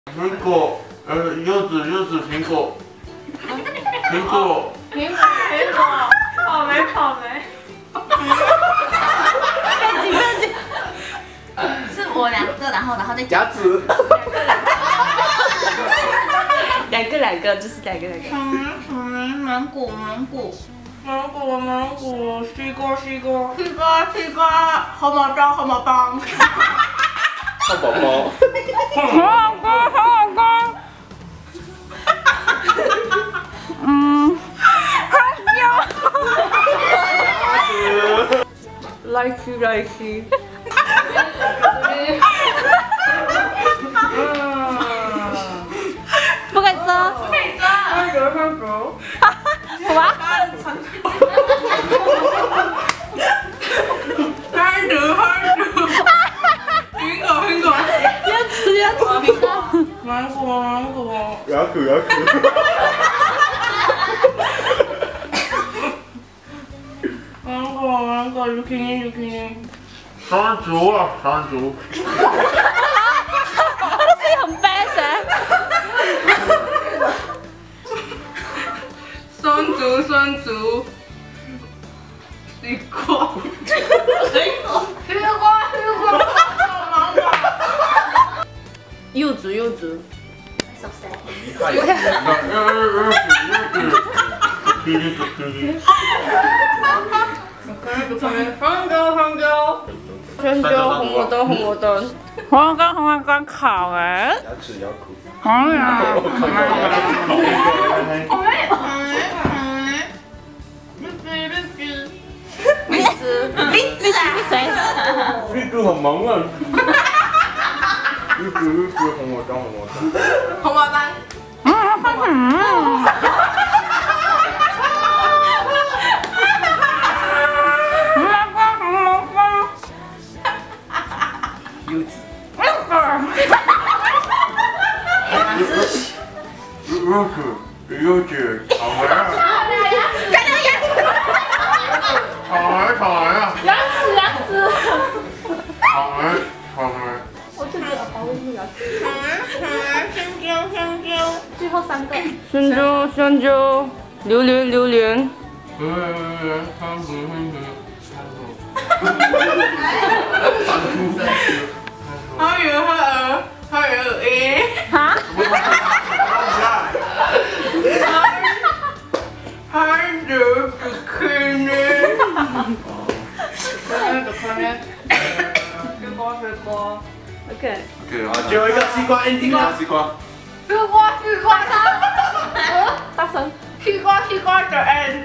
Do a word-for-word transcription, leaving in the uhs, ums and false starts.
苹果，呃，柚子，柚子，苹果，苹果， 苹果，苹果，草莓，草莓。 赶紧，赶紧。是我两个，然后，然后再夹子。 两个，两个，就是两个，两个。 嗯嗯，芒果，芒果。 芒果，芒果，西瓜，西瓜，西瓜，西瓜，好毛棒，好毛棒。 汉堡包。 好好瓜，好好瓜。嗯，好香。来去来去。不可以吃，不可以吃。 香狗，香狗。 什么？ 憨猪，憨猪，苹果，苹果， 要吃要吃。 芒果，芒果， 牙口牙口。 芒果，芒果，zucchini zucchini。 山竹啊，山竹。 他的声音很 bass 哎。 酸竹，酸竹。 西瓜，西瓜，西瓜，西瓜，芒果， 柚子，柚子。 呃呃呃呃香蕉，香蕉， 香蕉，红萝卜，红萝卜。红萝卜，红萝卜烤哎。 牙齿咬口。 哎呀。荔枝，荔枝是谁？ 绿豆很忙啊。绿豆绿豆红毛丹红毛丹。 红毛丹。 嗯嗯。红萝卜，红萝卜。 柚子。 柚子，柚子，草莓啊。草莓，草莓啊。 牙齿，牙齿。 草莓，草莓。 我就觉得好会用牙齿。 草莓，香蕉，香蕉。 最后三个。香蕉，香蕉。榴莲，榴莲。 榴莲，榴莲，山竹，山竹，山竹。 还有还有还有诶。 哈？ 还有个可能。还有个可能。水果，水果。 OK。 OK 啊， 最后一个西瓜 ending 啊，西瓜。 西瓜，西瓜， 大声。 西瓜，西瓜的 end。